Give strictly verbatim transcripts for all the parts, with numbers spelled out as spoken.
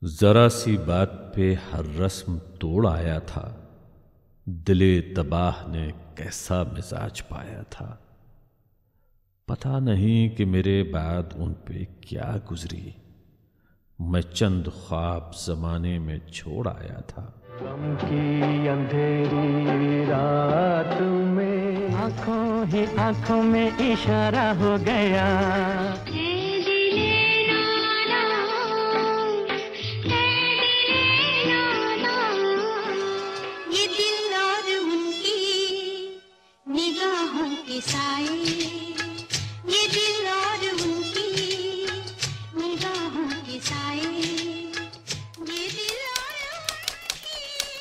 जरा सी बात पे हर रस्म तोड़ आया था। दिले तबाह ने कैसा मिजाज पाया था। पता नहीं कि मेरे बाद उन पे क्या गुजरी। मैं चंद ख्वाब जमाने में छोड़ आया था। गम की अंधेरी रात में आंखों ही आंखों में इशारा हो गया। ये दिल और उनकी निगाहों के साए, ये दिल और उनकी निगाहों के साए, ये दिल और उनकी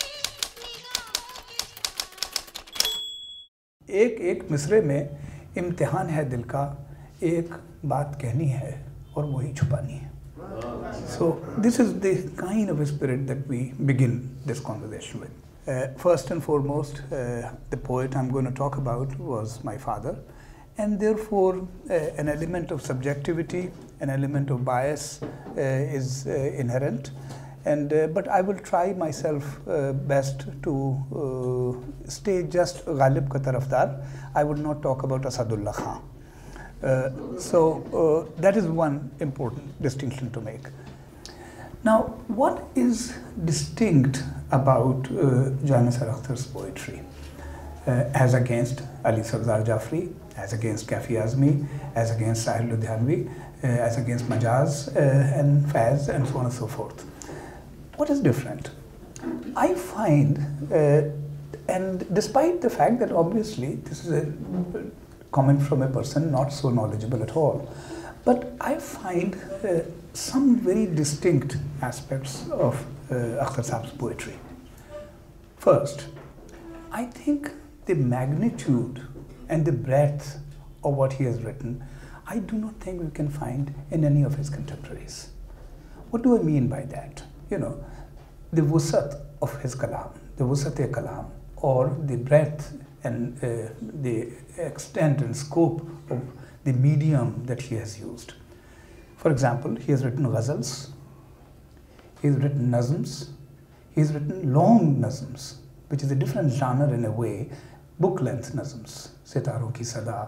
निगाहों के साए। एक एक मिसरे में इम्तिहान है दिल का, एक बात कहनी है और वही छुपानी है. So this is the kind of a spirit that we begin this conversation with. Uh, first and foremost, uh, the poet I'm going to talk about was my father, and therefore uh, an element of subjectivity, an element of bias uh, is uh, inherent. And uh, but I will try myself uh, best to uh, stay just Ghalib ka tarafdar. I would not talk about Asadullah Khan. Uh, so uh, that is one important distinction to make. Now, what is distinct about uh, Jami Nisar Akhtar's poetry uh, as against Ali Sardar Jafri, as against Kafi Azmi, as against Sahil Ludhianvi, uh, as against Majaz uh, and Faiz and so on and so forth? What is different? I find, uh, and despite the fact that obviously this is a comment from a person not so knowledgeable at all, but I find uh, some very distinct aspects of uh, Akhtar Saab's poetry. First, I think the magnitude and the breadth of what he has written, I do not think we can find in any of his contemporaries. What do I mean by that? You know, the wusat of his kalam, the wusat-e-kalam, or the breadth and uh, the extent and scope of the medium that he has used. For example, he has written ghazals, he has written nazms, he has written long nazms, which is a different genre in a way, book-length nazms, Sitaron Ki Sada,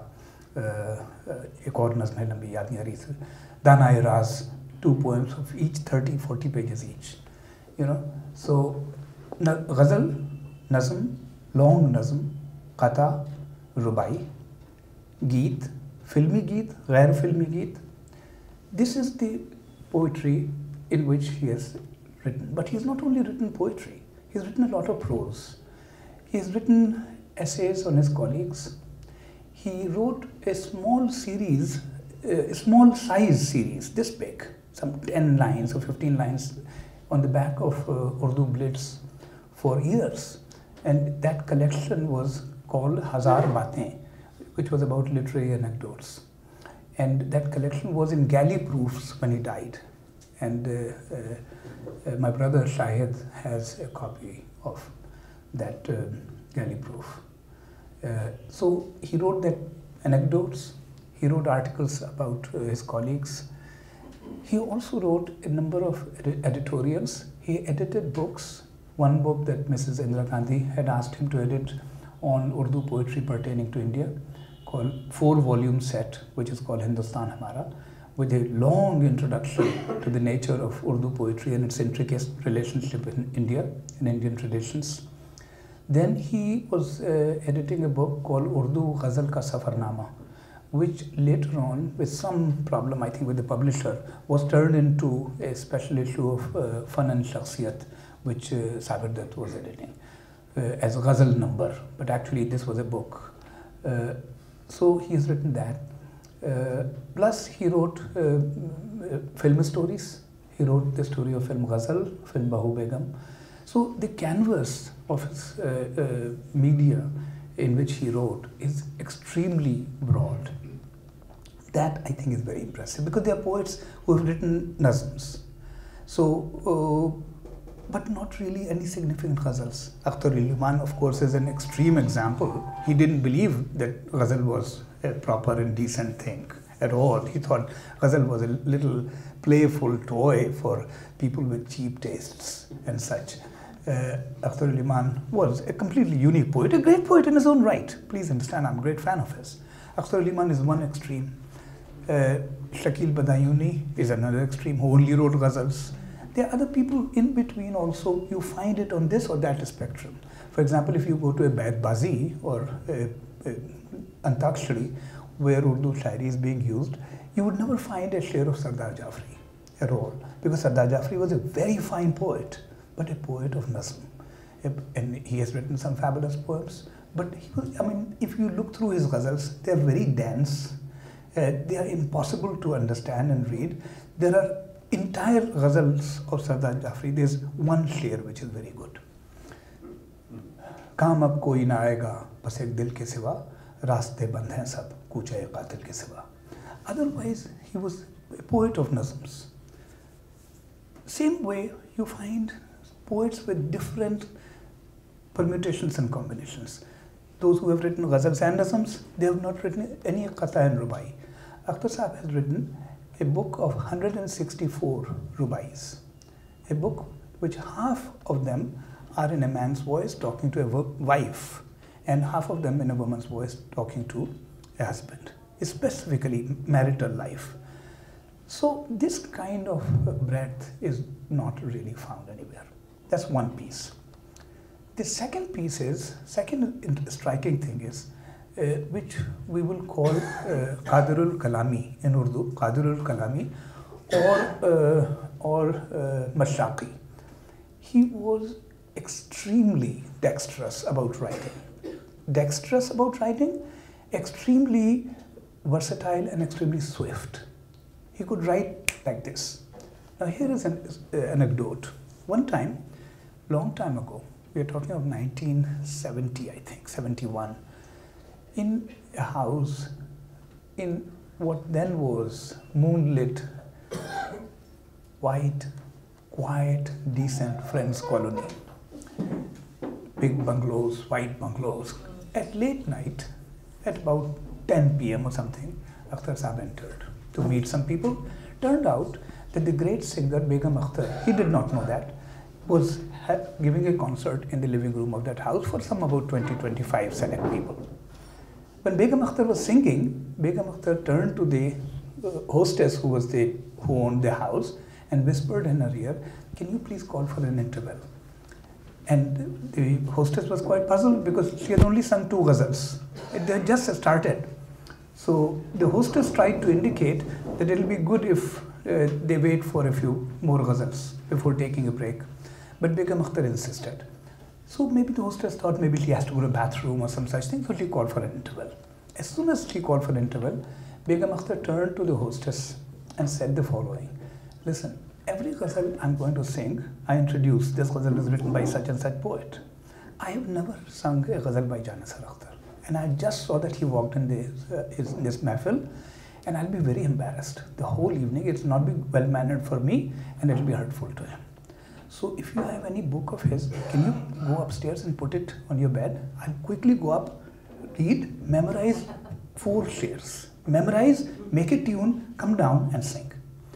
ek aur nazm hai lambi yaad nahi aa rahi thi, Dana-e Raz, two poems of each thirty, forty pages each. You know, so ghazal, nazm, long nazm, qata, rubai, geet, filmi geet, ghair filmi geet. This is the poetry in which he has written. But he has not only written poetry, he has written a lot of prose. He has written essays on his colleagues. He wrote a small series, a small size series, this big, some ten lines or fifteen lines on the back of uh, Urdu Blitz for years. And that collection was called Hazar Baatein, which was about literary anecdotes. And that collection was in galley proofs when he died. And uh, uh, uh, my brother Shahid has a copy of that uh, galley proof. Uh, so he wrote that anecdotes, he wrote articles about uh, his colleagues. He also wrote a number of ed editorials. He edited books. One book that Missus Indira Gandhi had asked him to edit on Urdu poetry pertaining to India, called four-volume set, which is called Hindustan Hamara, with a long introduction to the nature of Urdu poetry and its intricate relationship in India and Indian traditions. Then he was uh, editing a book called Urdu Ghazal Ka Safarnama, which later on, with some problem I think with the publisher, was turned into a special issue of uh, Fun and Shakhsiyat, which uh, Sabir Dutt was editing uh, as a ghazal number, but actually this was a book. Uh, so he has written that. Uh, plus he wrote uh, film stories. He wrote the story of film Ghazal, film Bahu Begum. So the canvas of his uh, uh, media in which he wrote is extremely broad. That I think is very impressive because there are poets who have written nazms. So, uh, but not really any significant ghazals. Akhtar-ul-Iman, of course, is an extreme example. He didn't believe that ghazal was a proper and decent thing, at all. He thought ghazal was a little playful toy for people with cheap tastes and such. Uh, Akhtar Ali Khan was a completely unique poet, a great poet in his own right. Please understand, I'm a great fan of his. Akhtar Ali Khan is one extreme. Uh, Shakil Badayuni is another extreme, who only wrote ghazals. There are other people in between also. You find it on this or that spectrum. For example, if you go to a Baitbazi or a, a Antakshari, where Urdu Shairi is being used, you would never find a share of Sardar Jafri at all. Because Sardar Jafri was a very fine poet, but a poet of Nazm. And he has written some fabulous poems. But he was, I mean, if you look through his ghazals, they are very dense. Uh, they are impossible to understand and read. There are entire ghazals of Sardar Jafri. There's one sher which is very good. काम अब कोई ना आएगा बस एक दिल के सिवा रास्ते बंद हैं सब कूचे कातिल के सिवा. Otherwise, he was a poet of nazms. Same way, you find poets with different permutations and combinations. Those who have written ghazals and nazms, they have not written any qata and rubai. Akhtar Sahib has written a book of one hundred sixty-four rubais, a book which half of them are in a man's voice talking to a wife, and half of them in a woman's voice talking to a husband, specifically marital life. So this kind of breadth is not really found anywhere. That's one piece. The second piece is, second striking thing is, uh, which we will call uh, Qadirul Kalami in Urdu, Qadirul Kalami, or, uh, or uh, Mashaqi. He was extremely dexterous about writing. Dexterous about writing, extremely versatile and extremely swift. He could write like this. Now here is an uh, anecdote. One time, long time ago, we are talking of nineteen seventy, I think, seventy-one, in a house in what then was moonlit, white, quiet, decent Friends colony. Big bungalows, white bungalows. At late night, at about ten p m or something, Akhtar Sahib entered to meet some people. Turned out that the great singer Begum Akhtar, he did not know that, was giving a concert in the living room of that house for some about twenty to twenty-five select people. When Begum Akhtar was singing, Begum Akhtar turned to the uh, hostess who was the who owned the house and whispered in her ear, "Can you please call for an interval?" And the hostess was quite puzzled because she had only sung two ghazals. They had just started. So the hostess tried to indicate that it will be good if uh, they wait for a few more ghazals before taking a break. But Begum Akhtar insisted. So maybe the hostess thought maybe she has to go to the bathroom or some such thing, so she called for an interval. As soon as she called for an interval, Begum Akhtar turned to the hostess and said the following: "Listen, every ghazal I'm going to sing, I introduce this ghazal is written by such and such poet. I have never sung a ghazal by Janisar Akhtar. And I just saw that he walked in this, uh, his, this mahfil, and I'll be very embarrassed. The whole evening, it's not be well-mannered for me, and it'll be hurtful to him. So if you have any book of his, can you go upstairs and put it on your bed? I'll quickly go up, read, memorize four shares. Memorize, make a tune, come down and sing."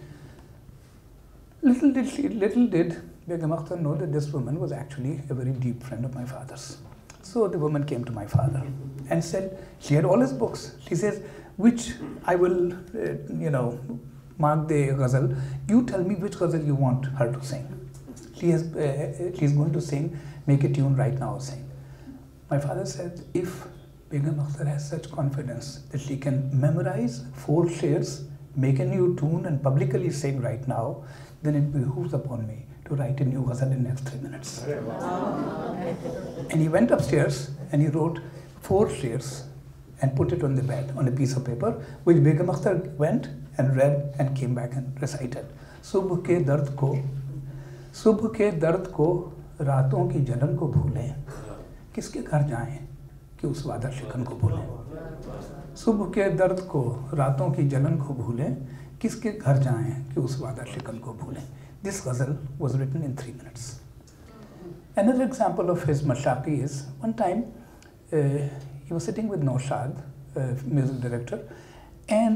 Little did she, little did Begum Akhtar know that this woman was actually a very deep friend of my father's. So the woman came to my father and said, she had all his books. She says, "Which I will, uh, you know, mark the ghazal. You tell me which ghazal you want her to sing. She is, uh, she's going to sing, make a tune right now, sing." My father said, if Begum Akhtar has such confidence that she can memorize four shares, make a new tune and publicly sing right now, then it behooves upon me to write a new ghazal in the next three minutes. And he went upstairs and he wrote four shares and put it on the bed on a piece of paper, which Begum Akhtar went and read and came back and recited. "Subh ke dard ko, subh ke dard ko, raaton ki jalan ko bhule, kiske ghar jaएं कि उस वादा शिकन को भूलें. सुबह के दर्द को, रातों की जलन को भूलें, किसके घर जाएं कि उस वादा शिकन को भूलें." This ghazal was written in three minutes. Another example of his mashaqi is, one time uh, he was sitting with Naushad, uh, music director, and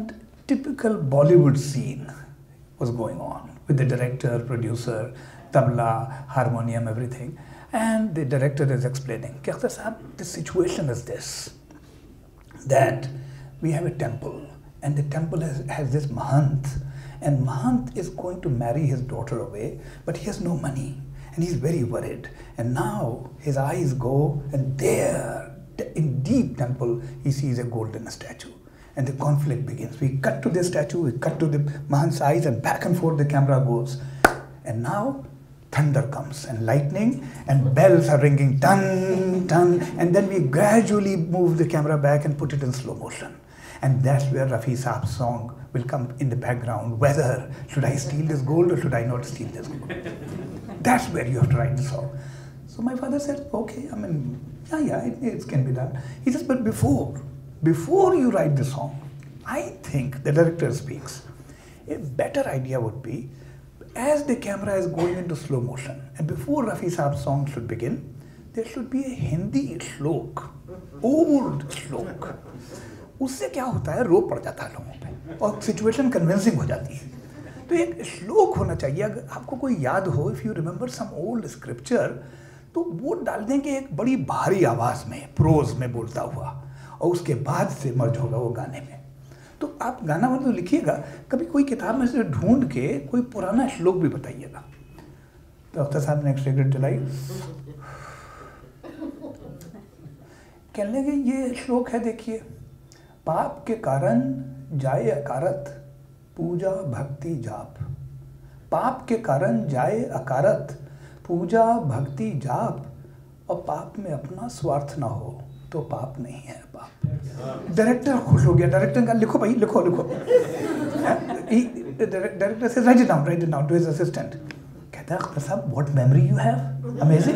typical Bollywood scene was going on with the director, producer, tabla, harmonium, everything. And the director is explaining, कि अख्तर साहब, the situation is this, that we have a temple, and the temple has, has this Mahant, and Mahant is going to marry his daughter away, but he has no money, and he's very worried. And now his eyes go, and there, in deep temple, he sees a golden statue. And the conflict begins. We cut to the statue, we cut to the Mahant's eyes, and back and forth the camera goes. And now thunder comes, and lightning, and bells are ringing, dun, dun, and then we gradually move the camera back and put it in slow motion. And that's where Rafi Saab's song will come in the background, whether should I steal this gold or should I not steal this gold. That's where you have to write the song. So my father said, okay, I mean, yeah, yeah, it, it can be done. He says, but before, before you write the song, I think, the director speaks, a better idea would be, as the camera is going into slow motion, and before Rafi Saab's song should begin, there should be a Hindi shlok, old shlok. उससे क्या होता है, रो पड़ जाता है लोगों पे और सिचुएशन कन्विंसिंग हो जाती है. तो एक श्लोक होना चाहिए. अगर आपको कोई याद हो, if you remember some old scripture, तो वो डाल देंगे एक बड़ी भारी आवाज़ में, प्रोज में बोलता हुआ, और उसके बाद से मर्ज होगा वो गाने में. तो आप गाना वाला तो लिखिएगा, कभी कोई किताब में से ढूंढ के कोई पुराना श्लोक भी बताइएगा. तो अख्तर साहब ने एक सिगरेट जलाई, कहने लगे ये श्लोक है, देखिए, पाप के कारण जाए अकारत, पूजा भक्ति जाप. पाप के कारण जाए अकारत, पूजा भक्ति जाप, और पाप में अपना स्वार्थ ना हो तो पाप नहीं है पाप. डायरेक्टर खुश हो गया. डायरेक्टर का लिखो भाई, लिखो लिखो. डायरेक्टर से write it down, write it down to his assistant. कहता है, Akhtar sahab, what memory you have, amazing.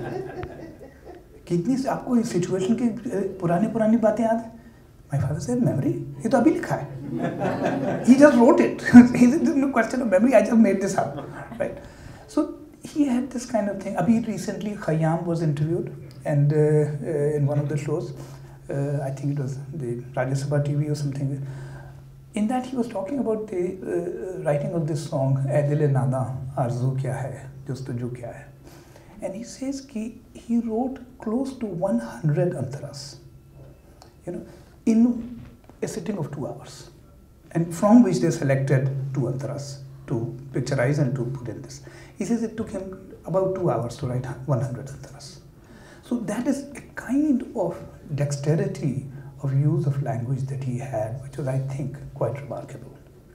कितनी से आपको इस सिचुएशन की पुरानी पुरानी बातें याद है. My father said, memory? ये तो अभी लिखा है. He just wrote it. He said, no question of memory, I just made this up. Right? So he had this kind of thing. Abhi recently Khayyam was interviewed, and uh, uh, in one of the shows, uh, I think it was the Rajya Sabha T V or something. In that he was talking about the uh, writing of this song, "Ae Dil-e Nada, Arzu Kya Hai, Justuju Kya Hai." And he says ki he wrote close to one hundred antaras. You know, in a sitting of two hours, and from which they selected two antaras to picturize and to put in this. He says it took him about two hours to write one hundred antaras. So that is a kind of dexterity of use of language that he had, which was, I think, quite remarkable.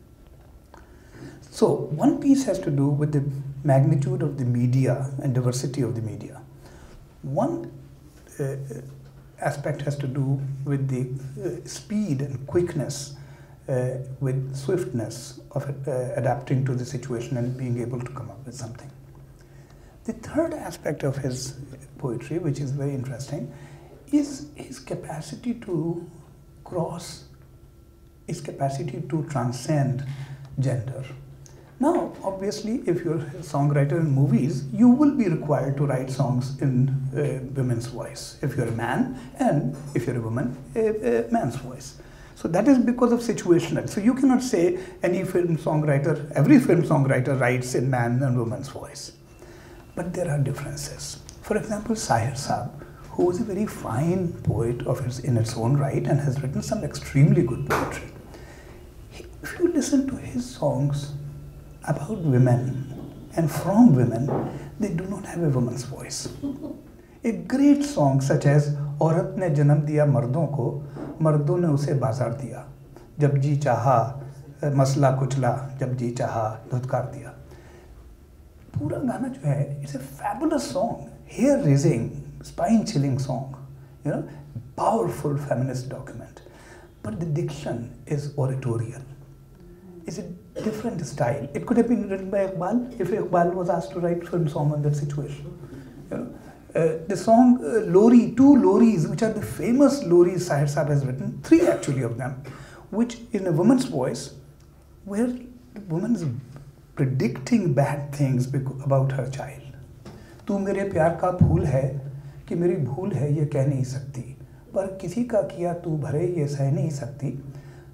So one piece has to do with the magnitude of the media and diversity of the media. One uh, aspect has to do with the uh, speed and quickness, uh, with swiftness of uh, adapting to the situation and being able to come up with something. The third aspect of his poetry, which is very interesting, is his capacity to cross, his capacity to transcend gender. Now, obviously, if you're a songwriter in movies, you will be required to write songs in uh, women's voice. If you're a man, and if you're a woman, a, a man's voice. So that is because of situational. So you cannot say any film songwriter, every film songwriter writes in man and woman's voice. But there are differences. For example, Sahir Saab, who was a very fine poet of his, in its own right and has written some extremely good poetry. He, if you listen to his songs about women and from women, they do not have a woman's voice. A great song such as औरत ने जन्म दिया मर्दों को, मर्दों ने उसे बाजार दिया, जब जी चाहा मसला कुचला, जब जी चाहा धुतकार दिया. पूरा गाना जो है, it's a fabulous song, hair raising, spine chilling song, you know, powerful feminist document. But the diction is oratorial. It's a different style. It could have been written by Iqbal if Iqbal was asked to write film song on that situation. You know, uh, the song uh, Lori, two Loris, which are the famous Loris Sahir Saab has written, three actually of them, which in a woman's voice, where the woman is predicting bad things about her child. तू मेरे प्यार का फूल है कि मेरी भूल है ये कह नहीं सकती, पर किसी का किया तू भरे ये सह नहीं सकती.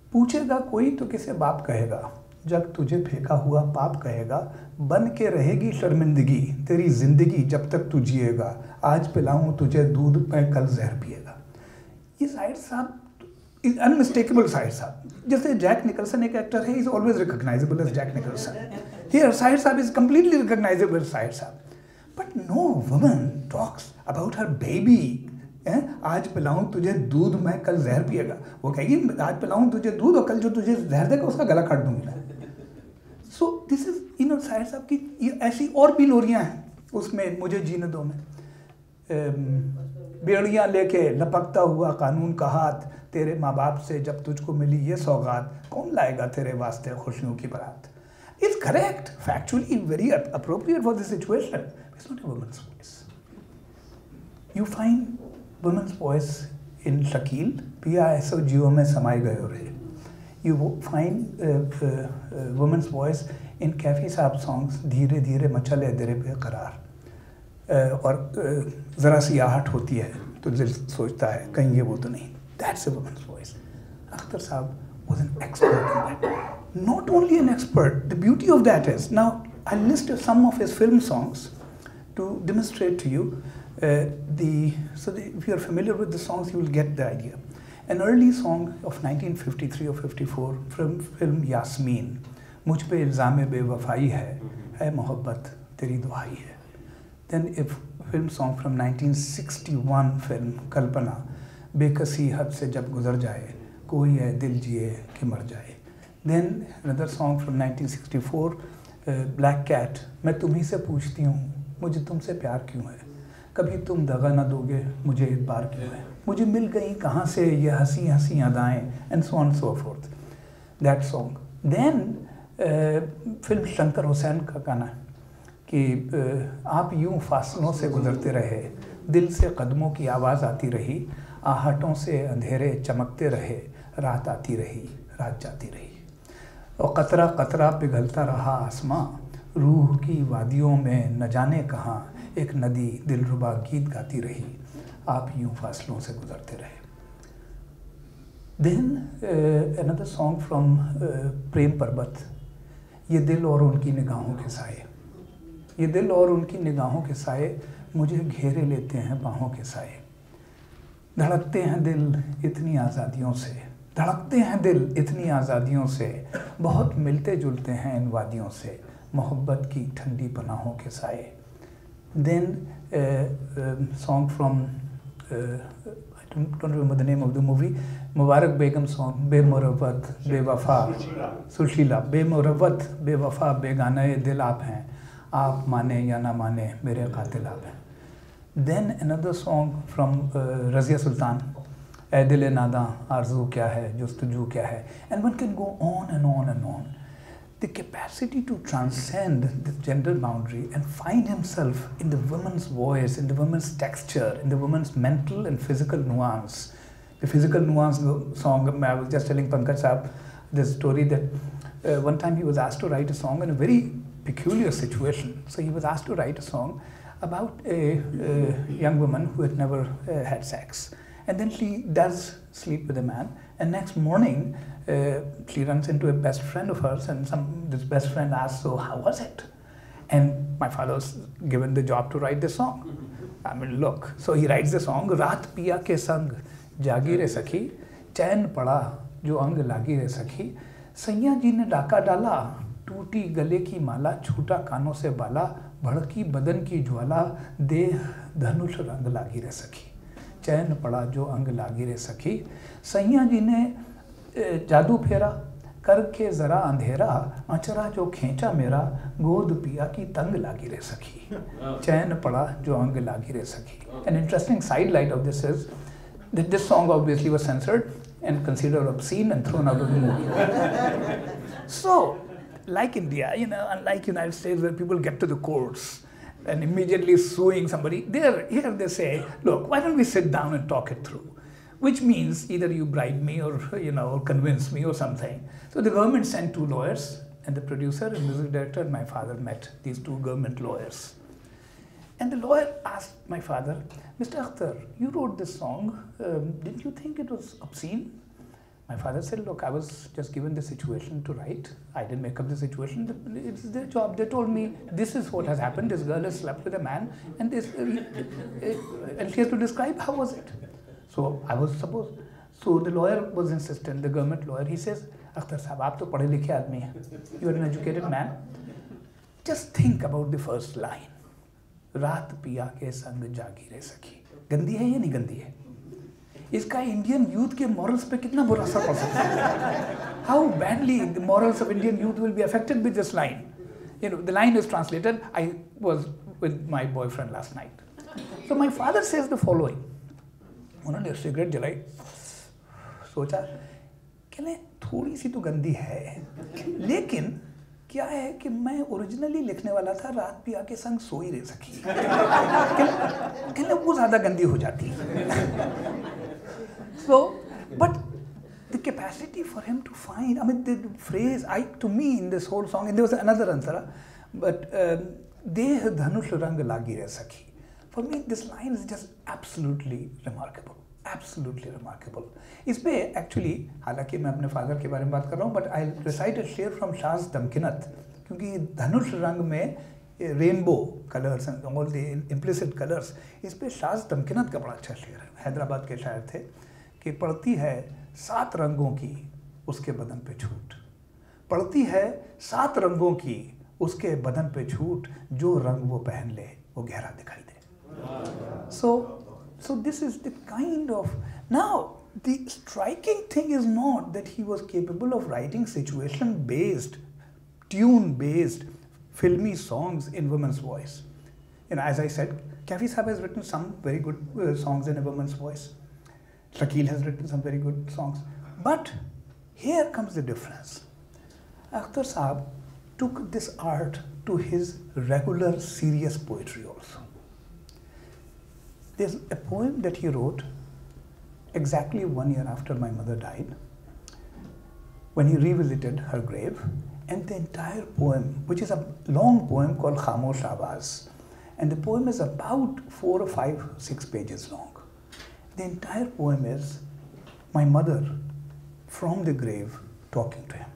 पूछेगा कोई तो किसे बाप कहेगा, जब तुझे फेंका हुआ पाप कहेगा, बन के रहेगी शर्मिंदगी तेरी जिंदगी जब तक तू जिएगा, आज पिलाऊं तुझे दूध में कल जहर पिएगा। ये साहिर साहब अनमिस्टेकेबल साहिर साहब, जैसे जैक निकलसन एक एक्टर है, is always recognisable as Jack Nicholson, here Sahir sahab is completely recognisable Sahir sahab, but no woman talks about her baby. आज पिलाऊं तुझे दूध में कल जहर पिएगा, वो कहेगी आज पिलाऊं तुझे दूध और कल जो तुझे जहर देगा उसका गला काट दूंगी मैं। So this is you know Sahir sahab की ये ऐसी और भी लोरियां हैं उसमें, मुझे जीने दो में, बेड़ियाँ लेके लपकता हुआ कानून का हाथ, तेरे माँ बाप से जब तुझको मिली ये सौगात, कौन लाएगा तेरे वास्ते खुशियों की बारात। It's correct, factually very appropriate for this situation, it's not a woman's voice. You find women's voice in Shakeel, पिया ऐसो जियो में समाये गए रहे। You find women's voice in Kaifi sahab songs, धीरे धीरे मचले दिरे बेकरार, uh, और uh, ज़रा सी आहट होती है तो दिल सोचता है कहीं ये वो तो नहीं, that's a women's voice. Akhtar sahab was an expert in that. Not only an expert, the beauty of that is, now I'll list some of his film songs to demonstrate to you Uh, the so the, if you are familiar with the songs, you will get the idea. An early song of nineteen fifty-three or fifty-four from film Yasmin, मुझ पे इल्ज़ाम बेवफाई है, है मोहब्बत तेरी दुआई है. Then a film song from nineteen sixty-one film कल्पना, बेकसी हद से जब गुजर जाए, कोई है दिल जिए कि मर जाए. Then another song from nineteen sixty-four, uh, Black Cat, मैं तुम्ही से पूछती हूँ मुझे तुमसे प्यार क्यों है, कभी तुम दगा ना दोगे मुझे इतबार क्यों है, मुझे मिल गई कहाँ से ये हंसी हंसी अदाएं, and so on so forth, that song. Then film Shankar Hussain का गाना कि uh, आप यूं फासलों से गुजरते रहे, दिल से कदमों की आवाज़ आती रही, आहटों से अंधेरे चमकते रहे, रात आती रही रात जाती रही, और कतरा कतरा पिघलता रहा आसमां, रूह की वादियों में न जाने कहाँ एक नदी दिलरुबा गीत गाती रही, आप यूं फासलों से गुजरते रहे. Then another song from Prem Parbat, ये दिल और उनकी निगाहों के साए, ये दिल और उनकी निगाहों के साए मुझे घेरे लेते हैं बाहों के साए, धड़कते हैं दिल इतनी आज़ादियों से, धड़कते हैं दिल इतनी आज़ादियों से, बहुत मिलते जुलते हैं इन वादियों से, मोहब्बत की ठंडी पनाहों के साए. Then a uh, um, song from uh, I don't, don't remember the name of the movie, Mubarak Begum song, Bemoravat Bewafa, Sushila, Bemoravat Bewafa Begane Dil aap hain, aap mane ya na mane mere qatil aap hain. Then another song from uh, Razia Sultan, Ae Dil-e Nadan, Arzu kya hai, Justuju kya hai, and one can go on and on and on. The capacity to transcend the gender boundary and find himself in the woman's voice, in the woman's texture, in the woman's mental and physical nuance. The physical nuance song, I was just telling Pankaj Saab this story that uh, one time he was asked to write a song in a very peculiar situation. So he was asked to write a song about a, a young woman who had never uh, had sex. And then she does sleep with a man, and next morning uh, she runs into a best friend of hers, and some this best friend asks, so how was it? And my father was given the job to write the song. I mean, look, so he writes the song, Raat piya ke sang, jagi re sakhi, चैन पड़ा जो अंग लागी रे सखी, सैया जी ने डाका डाला, टूटी गले की माला, छूटा कानों से बाला, भड़की बदन की ज्वाला, देह धनुष रंग लागी रे सखी, चैन पड़ा जो अंग लागी रे सखी, सैया जी ने जादू फेरा, करके ज़रा अंधेरा, अचरा जो खींचा मेरा, गोद पिया की तंग लागी रे सखी, चैन पड़ा जो अंग लागी रे सखी. An interesting sidelight of this is that this song obviously was censored and considered obscene and thrown out of the movie. So, like India, you know, unlike United States where people get to the courts and immediately suing somebody, there, here they say, look, why don't we sit down and talk it through? Which means either you bribe me or, you know, or convince me or something. So the government sent two lawyers, and the producer and music director and my father met these two government lawyers. And the lawyer asked my father, Mister Akhtar, you wrote this song, um, didn't you think it was obscene? My father said, look, I was just given the situation to write. I didn't make up the situation. It's their job. They told me, this is what has happened. This girl has slept with a man, and this, and she has to describe how was it. So I was supposed. So the lawyer was insistent, the government lawyer. He says, Akhtar sahab, aap to padhe likhe aadmi hai. You are an educated man. Just think about the first line. रात पिया के संग जागी रे सखी. गंदी है या नहीं गंदी है? इसका इंडियन यूथ के मॉरल्स पे कितना बुरा असर पड़ सकता है? How badly the morals of Indian youth will be affected with this line. You know, the line is translated, I was with my boyfriend last night. So my father says the following. उन्होंने cigarette जलाई, सोचा कि नहीं थोड़ी सी तो गंदी है, लेकिन क्या है कि मैं ओरिजिनली लिखने वाला था रात पिया के संग सोई रह सकी, कि वो ज़्यादा गंदी हो जाती. So, but the capacity for him to find, I mean, the phrase, I to me in this whole song, and there was another answer, but Deh dhanush rang lagi re sakhi. For me, this line is just absolutely remarkable, absolutely remarkable. इस पे actually, हालांकि मैं अपने father के बारे में बात कर रहा हूँ, but I'll recite a share from Shaz Damkinat, क्योंकि धनुष रंग में rainbow colours and all the implicit colors, इस पे शाज दमकिनत का बड़ा अच्छा शेर है. हैदराबाद के शायर थे कि पड़ती है सात रंगों की उसके बदन पे छूट, पड़ती है सात रंगों की उसके बदन पे छूट, जो रंग वो पहन ले वो गहरा दिखाई दे. So, so this is the kind of, now the striking thing is not that he was capable of writing situation-based, tune-based, filmy songs in women's voice. You know, as I said, Kafi Sahab has written some very good uh, songs in a woman's voice. Shakil has written some very good songs. But here comes the difference. Akhtar Sahab took this art to his regular serious poetry also. There's a poem that he wrote exactly one year after my mother died, when he revisited her grave, and the entire poem, which is a long poem called Khamosh Awaz, and the poem is about four or five, six pages long. The entire poem is my mother from the grave talking to him.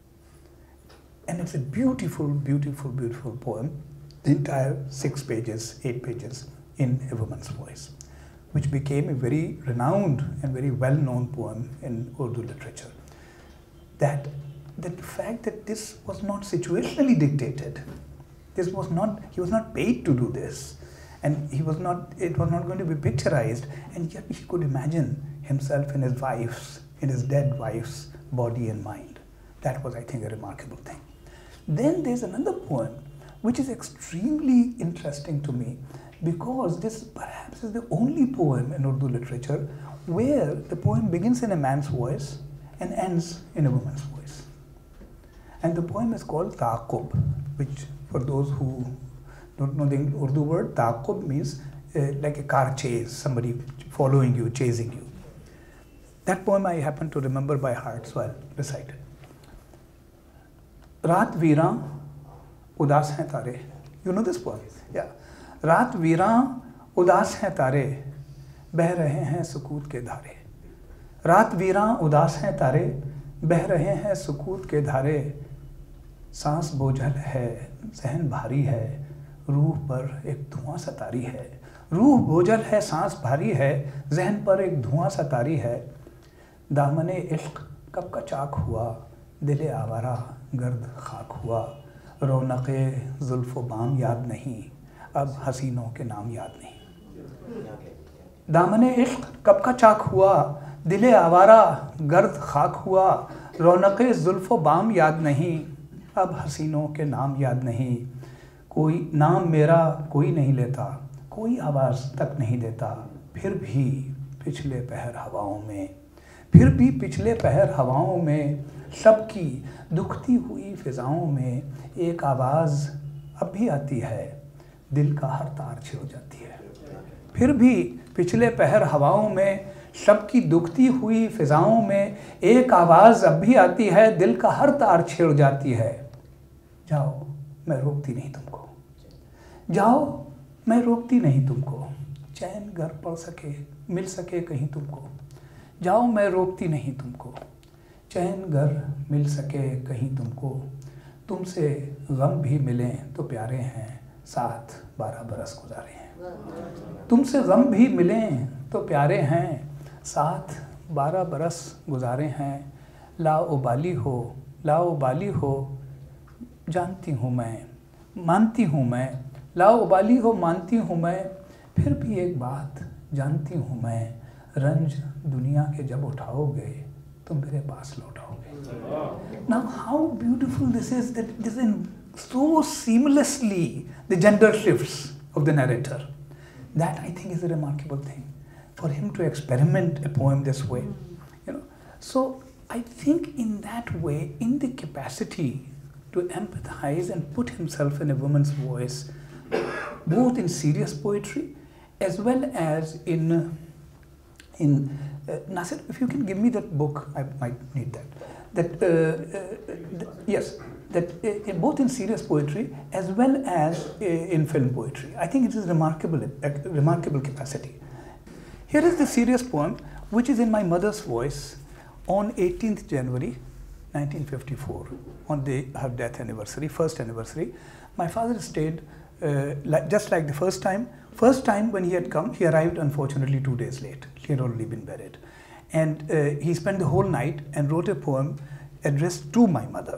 And it's a beautiful, beautiful, beautiful poem, the entire six pages, eight pages in a woman's voice, which became a very renowned and very well-known poem in Urdu literature. That, that the fact that this was not situationally dictated, this was not, he was not paid to do this, and he was not, it was not going to be picturized, and yet he could imagine himself in his wife's, in his dead wife's body and mind. That was, I think, a remarkable thing. Then there's another poem which is extremely interesting to me, because this perhaps is the only poem in Urdu literature where the poem begins in a man's voice and ends in a woman's voice. And the poem is called Ta'aqub, which for those who don't know the Urdu word, Ta'aqub means uh, like a car chase, somebody following you, chasing you. That poem I happen to remember by heart, so I'll recite it. Raat veeran udaas hain tare. You know this poem? Yeah. Raat veeran udaas hain tare, beh rahe hain sukut ke dhare. Raat veeran udaas hain tare, beh rahe hain sukut ke dhare. सांस बोझल है, जहन भारी है, रूह पर एक धुआं सा तारी है. रूह बोझल है, सांस भारी है, जहन पर एक धुआं सा तारी है. दामने इश्क कब का चाक हुआ, दिले आवारा गर्द खाक हुआ. रौनक़े जुल्फ़ो बाम याद नहीं, अब हसीनों के नाम याद नहीं. दामने इश्क कब का चाक हुआ, दिले आवारा गर्द खाक हुआ. रौनक़े जुल्फ़ो बाम याद नहीं, अब हसीनों के नाम याद नहीं. कोई नाम मेरा कोई नहीं लेता, कोई आवाज़ तक नहीं देता. फिर भी पिछले पहर हवाओं में, फिर भी पिछले पहर हवाओं में, सबकी दुखती हुई फिजाओं में एक आवाज़ अब भी आती है, दिल का हर तार छिड़ जाती है. फिर भी पिछले पहर हवाओं में, सबकी दुखती हुई फिजाओं में एक आवाज़ अब भी आती है, दिल का हर तार छिड़ जाती है. जाओ मैं रोकती नहीं तुमको, जाओ मैं रोकती नहीं तुमको. चैन घर पड़ सके, मिल सके कहीं तुमको. जाओ मैं रोकती नहीं तुमको, चैन घर मिल सके कहीं तुमको, तुमसे गम भी मिलें तो प्यारे हैं, साथ बारह बरस गुजारे हैं। तुमसे गम भी मिलें तो प्यारे हैं, साथ बारह बरस गुजारे हैं। लाओबाली हो लाओबाली हो जानती हूँ मैं, मानती हूँ मैं, लाओबाली हो मानती हूँ मैं, फिर भी एक बात जानती हूँ मैं, रंज दुनिया के जब उठाओगे तुम मेरे पास लौटाओगे। Now how beautiful this is, that this is so seamlessly the gender shifts of the narrator. That I think is a remarkable thing for him to experiment a poem this way. You know, so I think in that way, in the capacity to empathize and put himself in a woman's voice, both in serious poetry as well as in in uh, Nasir, if you can give me that book, I might need that. That uh, uh, th yes, that uh, both in serious poetry as well as uh, in film poetry. I think it is remarkable, a remarkable capacity. Here is the serious poem, which is in my mother's voice on eighteenth January nineteen fifty-four, on the her death anniversary, first anniversary. My father stayed uh, like, just like the first time. First time when he had come, he arrived unfortunately two days late. He had already been buried. And uh, he spent the whole night and wrote a poem addressed to my mother.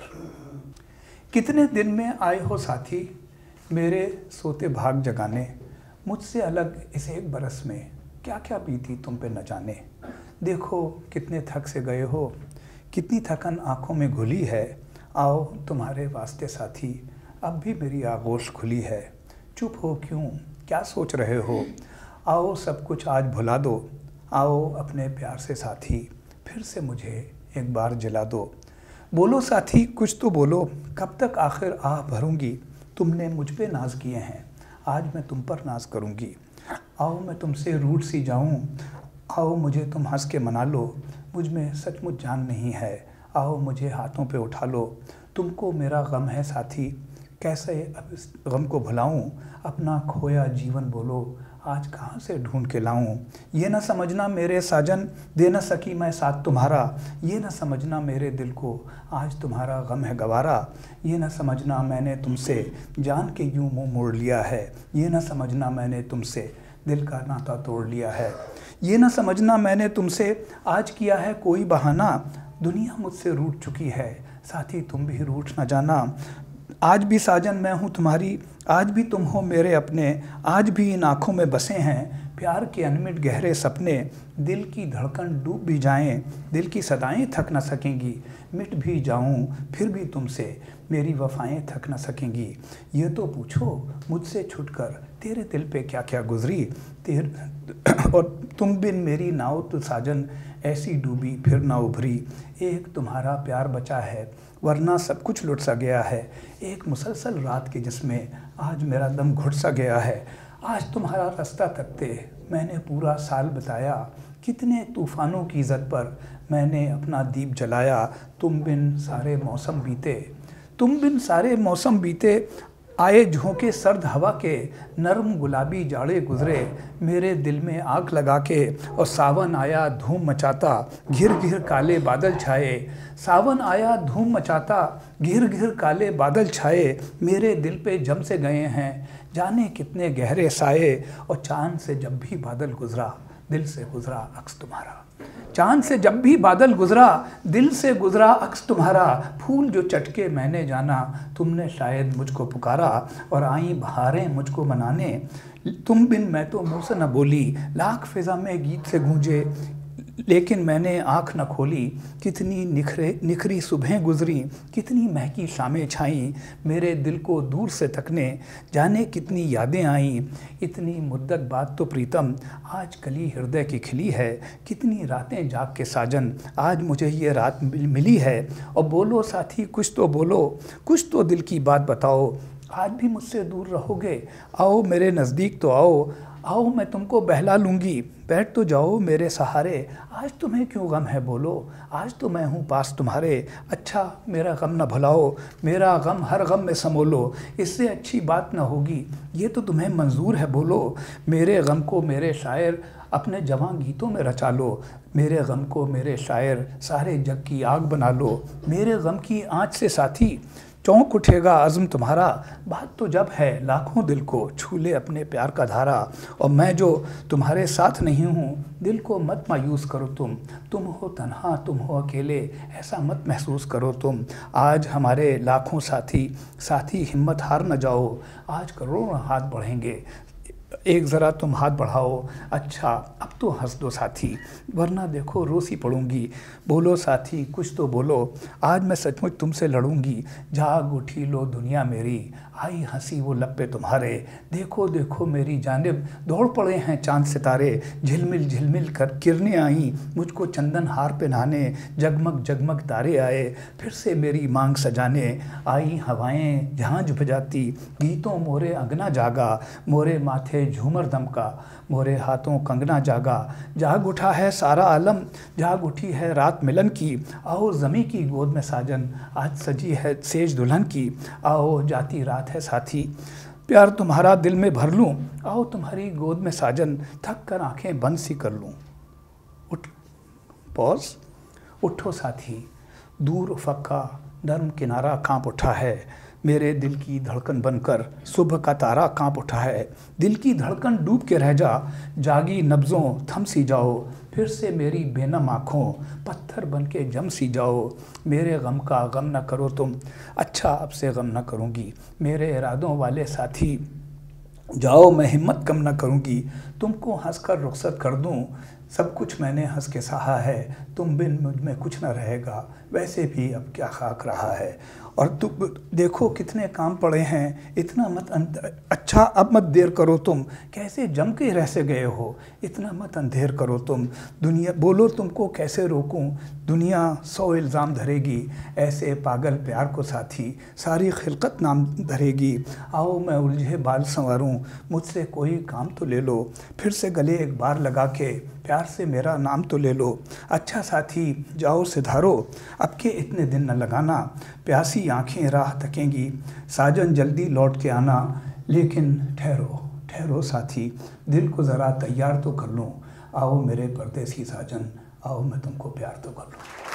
कितने दिन में आए हो साथी मेरे सोते भाग जगाने, मुझसे अलग इस एक बरस में क्या क्या बीती तुम पे न जाने। देखो कितने थक से गए हो, कितनी थकन आँखों में घुली है, आओ तुम्हारे वास्ते साथी अब भी मेरी आगोश खुली है। चुप हो क्यों, क्या सोच रहे हो, आओ सब कुछ आज भुला दो, आओ अपने प्यार से साथी फिर से मुझे एक बार जिला दो। बोलो साथी कुछ तो बोलो, कब तक आखिर आह भरूंगी, तुमने मुझ पे नाज किए हैं, आज मैं तुम पर नाज करूंगी। आओ मैं तुमसे रूठ सी जाऊं, आओ मुझे तुम हंस के मना लो, मुझ में सचमुच जान नहीं है, आओ मुझे हाथों पे उठा लो। तुमको मेरा गम है साथी, कैसे अब इस गम को भुलाऊं, अपना खोया जीवन बोलो, आज कहाँ से ढूंढ के लाऊं। ये न समझना मेरे साजन, दे न सकी मैं साथ तुम्हारा, ये न समझना मेरे दिल को, आज तुम्हारा गम है गवारा। ये न समझना मैंने तुमसे जान के यूं मुँह मोड़ लिया है, ये न समझना मैंने तुमसे दिल का नाता तोड़ लिया है। ये न समझना मैंने तुमसे आज किया है कोई बहाना, दुनिया मुझसे रूठ चुकी है, साथी तुम भी रूठ न जाना। आज भी साजन मैं हूँ तुम्हारी, आज भी तुम हो मेरे अपने, आज भी इन आँखों में बसे हैं प्यार के अनमिट गहरे सपने। दिल की धड़कन डूब भी जाएं, दिल की सदाएं थक न सकेंगी, मिट भी जाऊं फिर भी तुमसे मेरी वफ़ाएं थक न सकेंगी। ये तो पूछो मुझसे छुटकर तेरे दिल पे क्या क्या गुजरी, तेर और तुम बिन मेरी नाव तो साजन ऐसी डूबी फिर ना उभरी। एक तुम्हारा प्यार बचा है वरना सब कुछ लुट सा गया है, एक मुसलसल रात की जिसमें आज मेरा दम घुट सा गया है। आज तुम्हारा रास्ता तकते मैंने पूरा साल बताया, कितने तूफ़ानों की इज़्ज़त पर मैंने अपना दीप जलाया। तुम बिन सारे मौसम बीते, तुम बिन सारे मौसम बीते, आए झोंके सर्द हवा के, नरम गुलाबी जाड़े गुजरे मेरे दिल में आग लगा के। और सावन आया धूम मचाता, घिर घिर काले बादल छाए, सावन आया धूम मचाता, घिर घिर काले बादल छाए मेरे दिल पे जम से गए हैं जाने कितने गहरे साए। और चाँद से जब भी बादल गुजरा दिल से गुजरा अक्स तुम्हारा, चाँद से जब भी बादल गुजरा दिल से गुजरा अक्स तुम्हारा। फूल जो चटके मैंने जाना तुमने शायद मुझको पुकारा, और आई बहारें मुझको मनाने तुम बिन मैं तो मुँह से न बोली। लाख फिज़ा में गीत से गूंजे लेकिन मैंने आँख न खोली, कितनी निखरे निखरी सुबहें गुजरी, कितनी महकी शामें छाईं मेरे दिल को दूर से तकने, जाने कितनी यादें आईं। इतनी मुद्दत बाद तो प्रीतम आज कली हृदय की खिली है, कितनी रातें जाग के साजन आज मुझे ये रात मिली है। और बोलो साथी कुछ तो बोलो, कुछ तो दिल की बात बताओ, आज भी मुझसे दूर रहोगे? आओ मेरे नज़दीक तो आओ, आओ मैं तुमको बहला लूँगी, बैठ तो जाओ मेरे सहारे। आज तुम्हें क्यों गम है बोलो, आज तो मैं हूँ पास तुम्हारे। अच्छा मेरा गम न भुलाओ, मेरा गम हर गम में समोलो, इससे अच्छी बात न होगी, ये तो तुम्हें मंजूर है बोलो। मेरे गम को मेरे शायर अपने जवां गीतों में रचा लो, मेरे गम को मेरे शायर सारे जग की आग बना लो। मेरे गम की आँच से साथी चौंक उठेगा आज़म तुम्हारा, बात तो जब है लाखों दिल को छू ले अपने प्यार का धारा। और मैं जो तुम्हारे साथ नहीं हूँ, दिल को मत मायूस करो तुम, तुम हो तन्हा तुम हो अकेले, ऐसा मत महसूस करो तुम। आज हमारे लाखों साथी साथी हिम्मत हार न जाओ, आज करोड़ों हाथ बढ़ेंगे, एक ज़रा तुम हाथ बढ़ाओ। अच्छा अब तो हंस दो साथी, वरना देखो रोसी पड़ूंगी। बोलो साथी कुछ तो बोलो, आज मैं सचमुच तुमसे लड़ूंगी। जाग उठी लो दुनिया मेरी, आई हंसी वो लब पे तुम्हारे। देखो देखो मेरी जानिब दौड़ पड़े हैं चांद सितारे, झिलमिल झिलमिल कर किरणें आई मुझको चंदन हार पहनाने। जगमग जगमग तारे आए फिर से मेरी मांग सजाने, आई हवाएं झांझ बजाती गीतों मोरे अंगना जागा। मोरे माथे झूमर दमका, मोरे हाथों कंगना जागा। जाग उठा है सारा आलम, जाग उठी है रात मिलन की। आओ ज़मी की गोद में साजन, आज सजी है सेज दुल्हन की। आओ जाती रात है साथी, प्यार तुम्हारा दिल में भर लूँ। आओ तुम्हारी गोद में साजन, थक कर आंखें बंद सी कर लूँ। उठ पॉज उठो साथी, दूर उफ़क़ का नर्म किनारा कांप उठा है। मेरे दिल की धड़कन बनकर सुबह का तारा कांप उठा है। दिल की धड़कन डूब के रह जा, जागी नब्ज़ों थम सी जाओ। फिर से मेरी बेनम आँखों पत्थर बन के जम सी जाओ। मेरे गम का गम न करो तुम, अच्छा अब से गम न करूँगी। मेरे इरादों वाले साथी जाओ मैं हिम्मत कम न करूँगी। तुमको हंसकर रुखसत कर दूँ, सब कुछ मैंने हंस के सहा है। तुम बिन मुझ में कुछ न रहेगा, वैसे भी अब क्या खाक रहा है। और तुम देखो कितने काम पड़े हैं, इतना मत अंधेर, अच्छा अब मत देर करो तुम, कैसे जम के रह से गए हो, इतना मत अंधेर करो तुम। दुनिया बोलो तुमको कैसे रोकूं, दुनिया सौ इल्ज़ाम धरेगी। ऐसे पागल प्यार को साथी सारी खिलकत नाम धरेगी। आओ मैं उलझे बाल संवारूं, मुझसे कोई काम तो ले लो। फिर से गले एक बार लगा के प्यार से मेरा नाम तो ले लो। अच्छा साथी जाओ सिधारो, अब के इतने दिन न लगाना। प्यासी आंखें राह तकेंगी, साजन जल्दी लौट के आना। लेकिन ठहरो ठहरो साथी, दिल को ज़रा तैयार तो कर लूँ। आओ मेरे परदेसी साजन, आओ मैं तुमको प्यार तो कर लूँ।